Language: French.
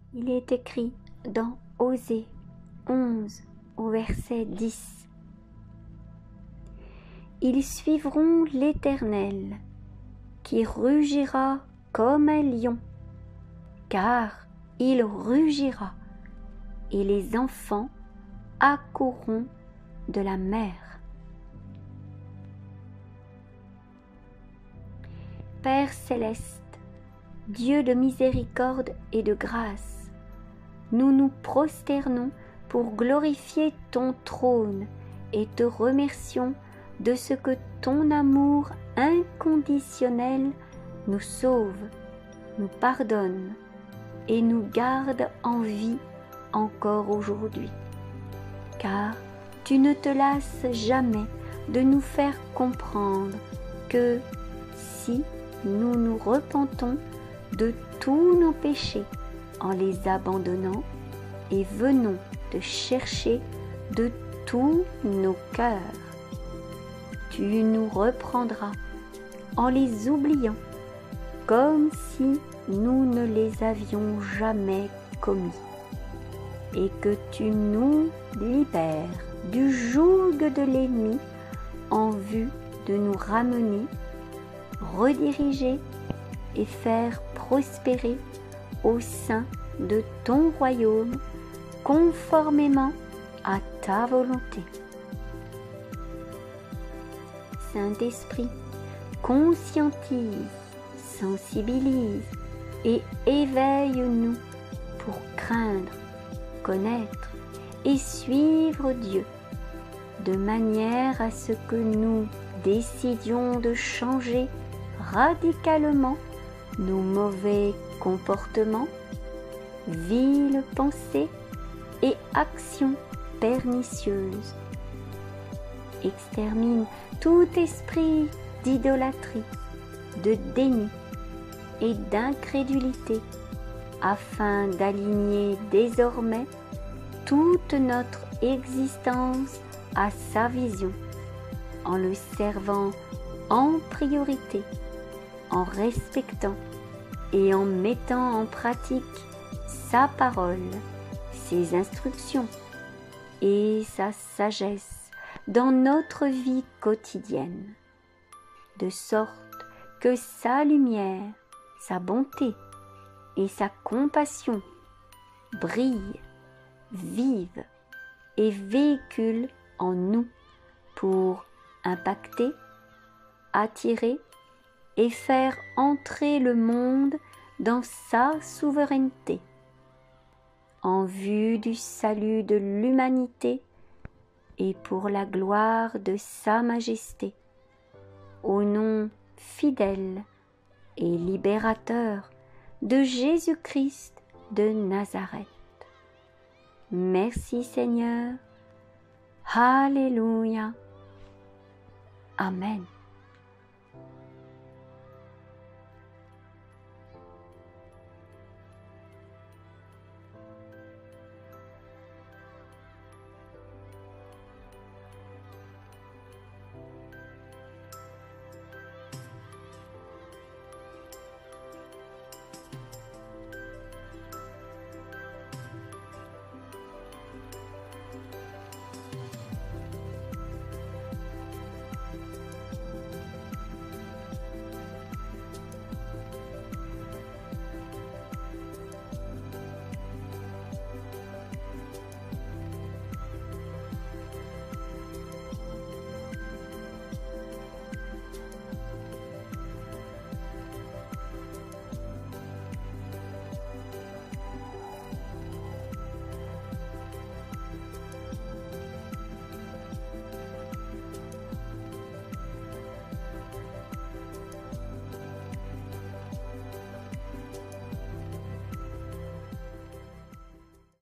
Il est écrit dans Osée 11 au verset 10. Ils suivront l'Éternel, qui rugira comme un lion, car il rugira, et les enfants accourront de la mer. Père céleste, Dieu de miséricorde et de grâce, nous nous prosternons pour glorifier ton trône et te remercions de ce que ton amour inconditionnel nous sauve, nous pardonne et nous garde en vie encore aujourd'hui. Car tu ne te lasses jamais de nous faire comprendre que si nous nous repentons de tous nos péchés en les abandonnant et venons te chercher de tous nos cœurs, tu nous reprendras en les oubliant comme si nous ne les avions jamais commis, et que tu nous libères du joug de l'ennemi en vue de nous ramener, rediriger et faire prospérer au sein de ton royaume conformément à ta volonté. Saint-Esprit, conscientise, sensibilise et éveille-nous pour craindre, connaître et suivre Dieu, de manière à ce que nous décidions de changer radicalement nos mauvais comportements, viles pensées et actions pernicieuses. Extermine tout esprit d'idolâtrie, de déni et d'incrédulité, afin d'aligner désormais toute notre existence à sa vision, en le servant en priorité, en respectant et en mettant en pratique sa parole, ses instructions et sa sagesse dans notre vie quotidienne, de sorte que sa lumière, sa bonté et sa compassion brillent, vivent et véhiculent en nous pour impacter, attirer et faire entrer le monde dans sa souveraineté, en vue du salut de l'humanité et pour la gloire de sa majesté, au nom fidèle et libérateur de Jésus-Christ de Nazareth. Merci Seigneur. Alléluia. Amen.